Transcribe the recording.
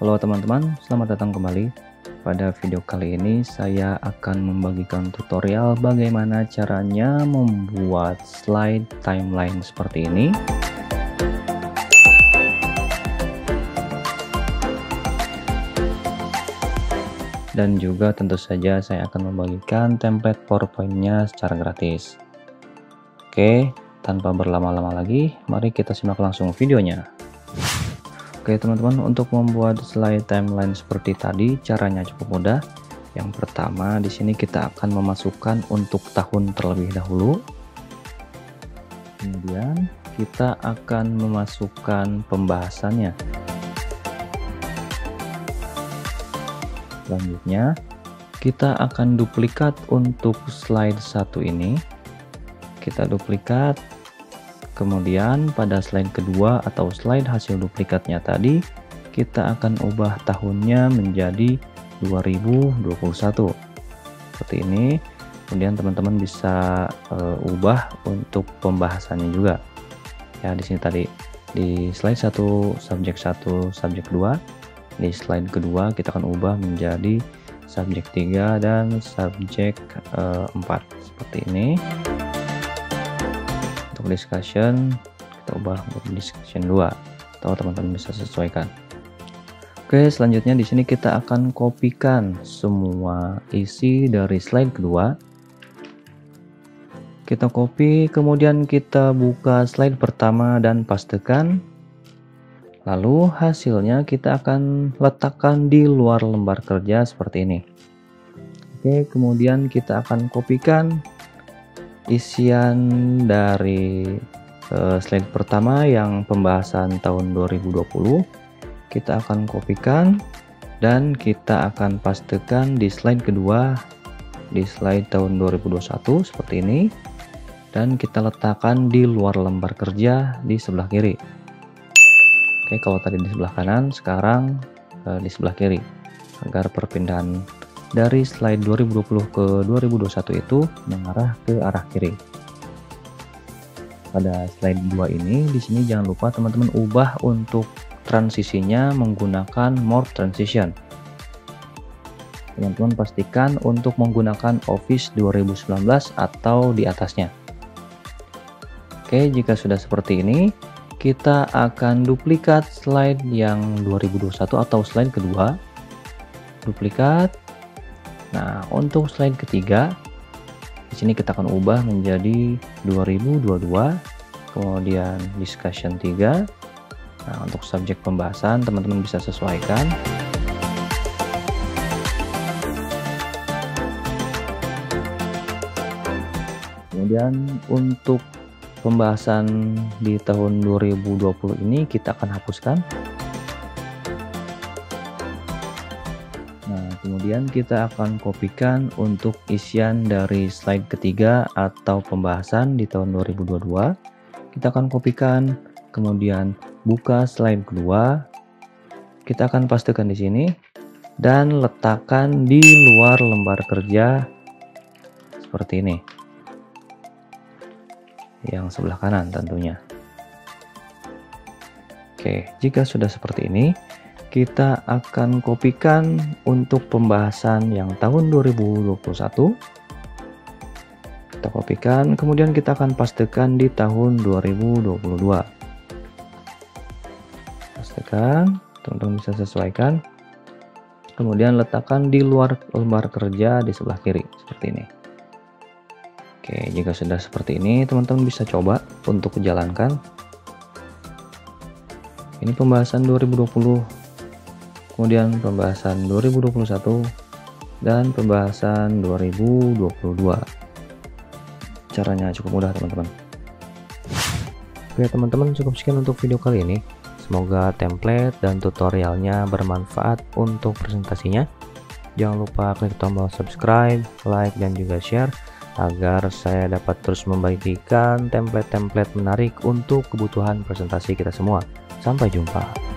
Halo teman-teman, selamat datang kembali. Pada video kali ini saya akan membagikan tutorial bagaimana caranya membuat slide timeline seperti ini. Dan juga tentu saja saya akan membagikan template PowerPoint-nya secara gratis. Oke, tanpa berlama-lama lagi, mari kita simak langsung videonya. Oke teman-teman, untuk membuat slide timeline seperti tadi caranya cukup mudah. Yang pertama di sini kita akan memasukkan untuk tahun terlebih dahulu. Kemudian kita akan memasukkan pembahasannya. Selanjutnya kita akan duplikat untuk slide 1 ini. Kita duplikat. Kemudian pada slide kedua atau slide hasil duplikatnya tadi kita akan ubah tahunnya menjadi 2021 seperti ini. Kemudian teman-teman bisa ubah untuk pembahasannya juga ya. Di sini tadi di slide 1 subjek 1 subjek 2, di slide kedua kita akan ubah menjadi subjek 3 dan subjek 4 seperti ini. Untuk discussion kita ubah menjadi discussion 2 atau teman-teman bisa sesuaikan. Oke, selanjutnya di sini kita akan kopikan semua isi dari slide kedua. Kita copy, kemudian kita buka slide pertama dan pastekan. Lalu hasilnya kita akan letakkan di luar lembar kerja seperti ini. Oke, kemudian kita akan kopikan isian dari slide pertama yang pembahasan tahun 2020. Kita akan kopikan dan kita akan pastekan di slide kedua, di slide tahun 2021 seperti ini, dan kita letakkan di luar lembar kerja di sebelah kiri. Oke, kalau tadi di sebelah kanan, sekarang di sebelah kiri, agar perpindahan dari slide 2020 ke 2021 itu mengarah ke arah kiri. Pada slide 2 ini, di sini jangan lupa teman-teman ubah untuk transisinya menggunakan More Transition. Teman-teman pastikan untuk menggunakan Office 2019 atau di atasnya. Oke, jika sudah seperti ini, kita akan duplikat slide yang 2021 atau slide kedua. Duplikat. Nah, untuk slide ketiga, di sini kita akan ubah menjadi 2022, kemudian discussion 3. Nah, untuk subjek pembahasan teman-teman bisa sesuaikan. Kemudian untuk pembahasan di tahun 2020 ini kita akan hapuskan. Nah, kemudian kita akan kopikan untuk isian dari slide ketiga atau pembahasan di tahun 2022. Kita akan kopikan, kemudian buka slide kedua. Kita akan pastekan di sini dan letakkan di luar lembar kerja seperti ini. Yang sebelah kanan tentunya. Oke, jika sudah seperti ini, kita akan kopikan untuk pembahasan yang tahun 2021. Kita kopikan, kemudian kita akan pastekan di tahun 2022. Pastekan, teman-teman bisa sesuaikan. Kemudian letakkan di luar lembar kerja di sebelah kiri, seperti ini. Oke, jika sudah seperti ini, teman-teman bisa coba untuk jalankan. Ini pembahasan 2020. Kemudian pembahasan 2021 dan pembahasan 2022. Caranya cukup mudah teman-teman. Oke teman-teman, cukup sekian untuk video kali ini. Semoga template dan tutorialnya bermanfaat untuk presentasinya. Jangan lupa klik tombol subscribe, like, dan juga share agar saya dapat terus membagikan template-template menarik untuk kebutuhan presentasi kita semua. Sampai jumpa.